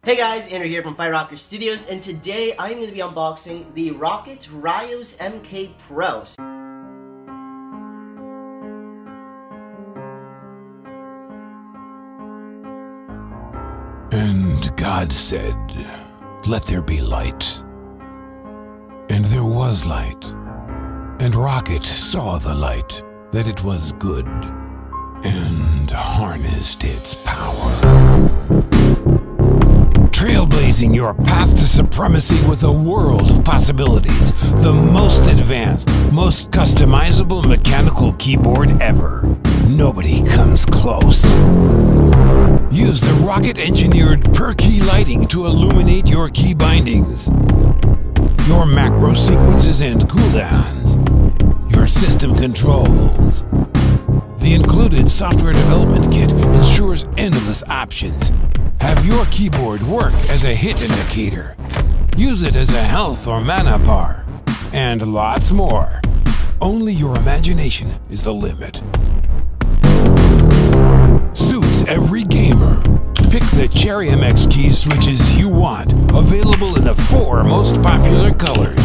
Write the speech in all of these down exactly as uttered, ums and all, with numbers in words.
Hey guys, Andrew here from Firerocker Studios, and today I'm going to be unboxing the Roccat Rios M K Pro. And God said, "Let there be light." And there was light. And Roccat saw the light, that it was good, and harnessed its power. Trailblazing your path to supremacy with a world of possibilities. The most advanced, most customizable mechanical keyboard ever. Nobody comes close. Use the Roccat-engineered per-key lighting to illuminate your key bindings, your macro sequences and cooldowns, your system controls. The included software development kit ensures endless options. Have your keyboard work as a hit indicator. Use it as a health or mana bar. And lots more. Only your imagination is the limit. Suits every gamer. Pick the Cherry M X key switches you want, available in the four most popular colors.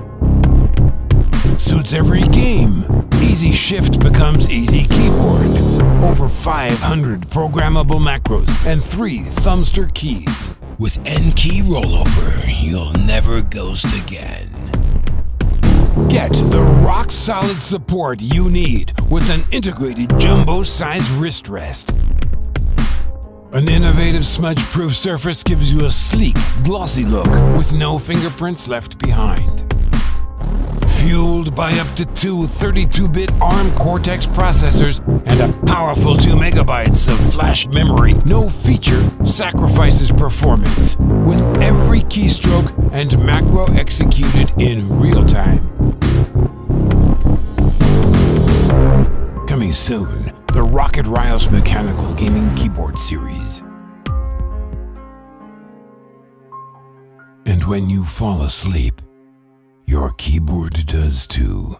Suits every game. Easy Shift becomes Easy Keyboard. Over five hundred programmable macros and three thumbster keys. With N-key rollover, you'll never ghost again. Get the rock-solid support you need with an integrated jumbo-size wrist rest. An innovative smudge-proof surface gives you a sleek, glossy look with no fingerprints left behind. Fueled by up to two thirty-two bit ARM Cortex processors and a powerful two megabytes of flash memory, no feature sacrifices performance, with every keystroke and macro executed in real time. Coming soon, the Roccat Rios Mechanical Gaming Keyboard Series. And when you fall asleep, your keyboard does too.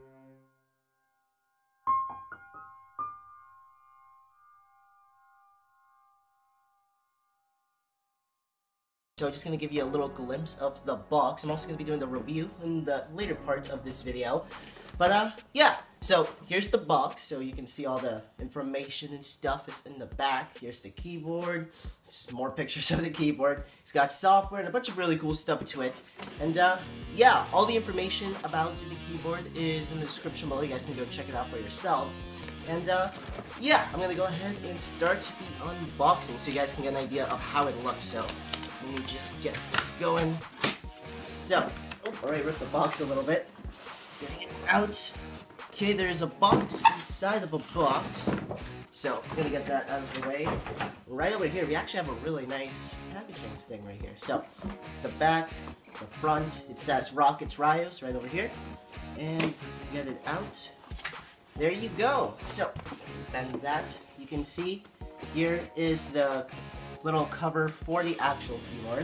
So I'm just going to give you a little glimpse of the box. I'm also going to be doing the review in the later part of this video. But uh, yeah, so here's the box, so you can see all the information and stuff is in the back. Here's the keyboard, just more pictures of the keyboard. It's got software and a bunch of really cool stuff to it. And uh, yeah, all the information about the keyboard is in the description below. You guys can go check it out for yourselves. And uh, yeah, I'm gonna go ahead and start the unboxing so you guys can get an idea of how it looks. So let me just get this going. So, oh, alright, rip the box a little bit. Getting it out. Okay, there's a box inside of a box. So, I'm gonna get that out of the way. Right over here, we actually have a really nice packaging thing right here. So, the back, the front, it says Roccat Rios right over here. And get it out. There you go. So, and that, you can see, here is the little cover for the actual keyboard.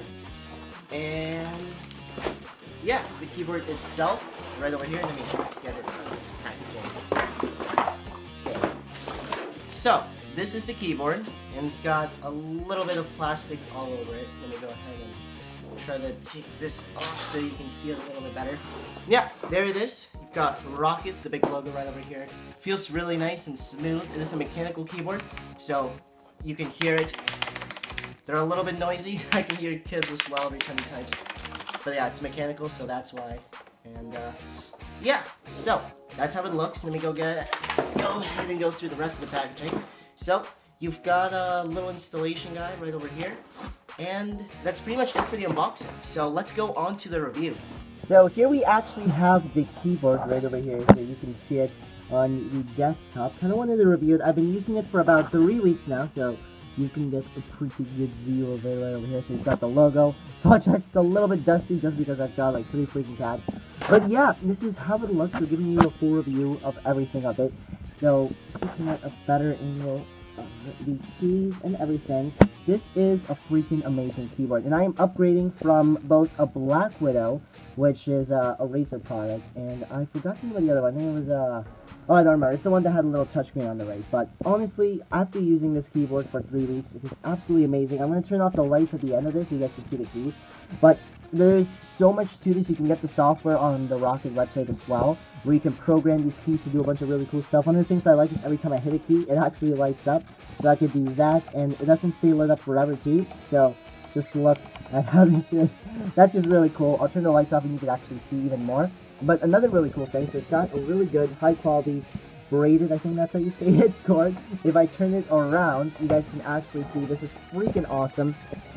And yeah, the keyboard itself, right over here. Let me get it out of its packaging. Okay. So, this is the keyboard, and it's got a little bit of plastic all over it. Let me go ahead and try to take this off so you can see it a little bit better. Yeah, there it is. You've got Rockat's, the big logo right over here. Feels really nice and smooth. It is a mechanical keyboard, so you can hear it. They're a little bit noisy. I can hear kids as well every time he types. But yeah, it's mechanical, so that's why. And uh, yeah, so that's how it looks. Let me go get go ahead and go through the rest of the packaging. So you've got a little installation guide right over here, and that's pretty much it for the unboxing. So let's go on to the review. So here we actually have the keyboard right over here, so you can see it on the desktop. Kind of wanted to review it. I've been using it for about three weeks now, so you can get a pretty good view of it right over here. So you've got the logo. It's a little bit dusty just because I've got like three freaking cats. But yeah, this is how it looks. We're giving you a full review of everything of it. So just looking at a better angle of the keys and everything. This is a freaking amazing keyboard. And I am upgrading from both a Black Widow, which is uh, a Razer product, and I forgot the name of the other one. I think it was uh, Oh, I don't remember. It's the one that had a little touchscreen on the right. But honestly, after using this keyboard for three weeks, it is absolutely amazing. I'm going to turn off the lights at the end of this so you guys can see the keys. But there's so much to this. You can get the software on the Rocket website as well, where you can program these keys to do a bunch of really cool stuff. One of the things I like is every time I hit a key, it actually lights up. So I could do that, and it doesn't stay lit up forever too. So just look at how this is. That's just really cool. I'll turn the lights off and you can actually see even more. But another really cool thing, so it's got a really good, high quality, braided, I think that's how you say it, cord. If I turn it around, you guys can actually see this is freaking awesome.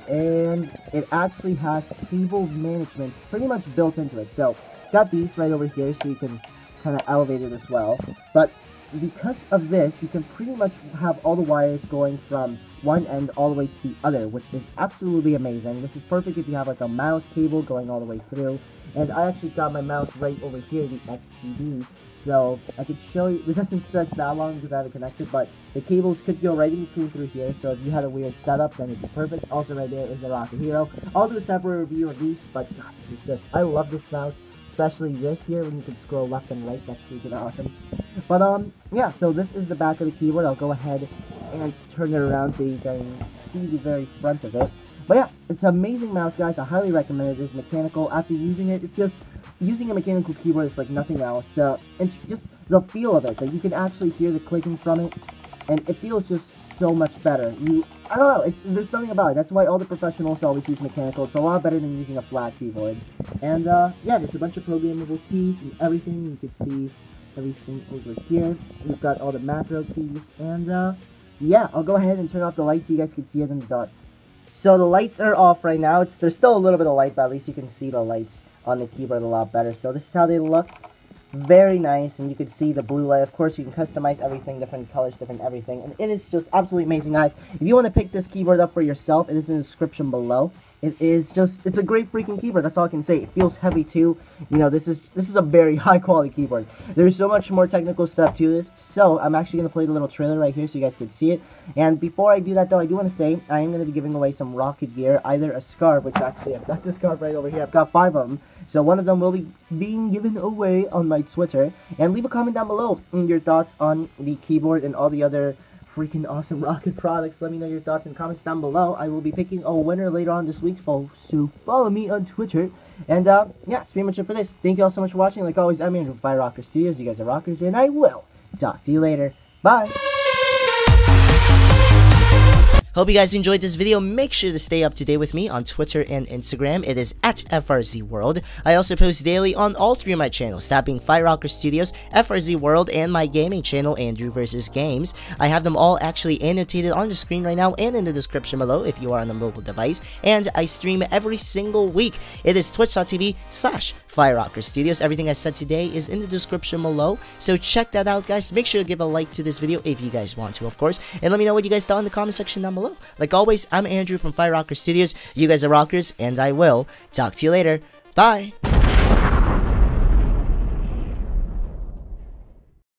And it actually has cable management pretty much built into it. So it's got these right over here so you can kind of elevate it as well. But because of this, you can pretty much have all the wires going from one end all the way to the other, which is absolutely amazing. This is perfect if you have like a mouse cable going all the way through. And I actually got my mouse right over here, the X T D, so I could show you. It doesn't stretch that long because I have it connected, but the cables could go right in between through here, so if you had a weird setup, then it'd be perfect. Also right there is the Rocket Hero. I'll do a separate review of these, but God, this is just, I love this mouse, especially this here when you can scroll left and right. That's freaking awesome. But um, yeah, so this is the back of the keyboard. I'll go ahead and turn it around so you can see the very front of it. But yeah, it's an amazing mouse, guys. I highly recommend it. It's mechanical. After using it, it's just, using a mechanical keyboard is like nothing else. The, it's just the feel of it, that you can actually hear the clicking from it, and it feels just so much better. You, I don't know, it's, there's something about it. That's why all the professionals always use mechanical. It's a lot better than using a flat keyboard. And uh, yeah, there's a bunch of programmable keys and everything. You can see everything over here. We've got all the macro keys, and uh, yeah, I'll go ahead and turn off the lights so you guys can see it in the dark. So the lights are off right now. It's There's still a little bit of light, but at least you can see the lights on the keyboard a lot better. So this is how they look. Very nice, and you can see the blue light. Of course, you can customize everything, different colors, different everything, and it is just absolutely amazing, guys. If you want to pick this keyboard up for yourself, it is in the description below. It is just, it's a great freaking keyboard, that's all I can say. It feels heavy too. You know, this is this is a very high quality keyboard. There's so much more technical stuff to this, so I'm actually going to play the little trailer right here so you guys can see it. And before I do that though, I do want to say, I am going to be giving away some Rocket gear, either a scarf, which actually, I've got this scarf right over here, I've got five of them. So one of them will be being given away on my Twitter. And leave a comment down below on your thoughts on the keyboard and all the other freaking awesome Rocket products. Let me know your thoughts and comments down below. I will be picking a winner later on this week, so follow me on Twitter. And uh, yeah, that's pretty much it for this. Thank you all so much for watching. Like always, I'm Andrew from Fire Rocker Studios. You guys are rockers, and I will talk to you later. Bye! Hope you guys enjoyed this video. Make sure to stay up to date with me on Twitter and Instagram. It is at F R Z World. I also post daily on all three of my channels, that being Fire Rocker Studios, F R Z World, and my gaming channel, Andrew versus. Games. I have them all actually annotated on the screen right now and in the description below if you are on a mobile device. And I stream every single week. It is twitch.tv slash Fire Rocker Studios. Everything I said today is in the description below, so check that out, guys. Make sure to give a like to this video if you guys want to, of course, and let me know what you guys thought in the comment section down below. Like always, I'm Andrew from Fire Rocker Studios. You guys are rockers, and I will talk to you later. Bye!